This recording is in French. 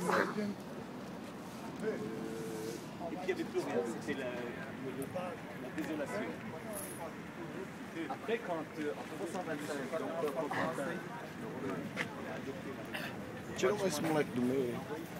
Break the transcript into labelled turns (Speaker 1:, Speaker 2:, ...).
Speaker 1: Et puis il n'y avait plus rien, c'était la désolation. Après, quand en 325, donc,
Speaker 2: Do you know what it's like to me?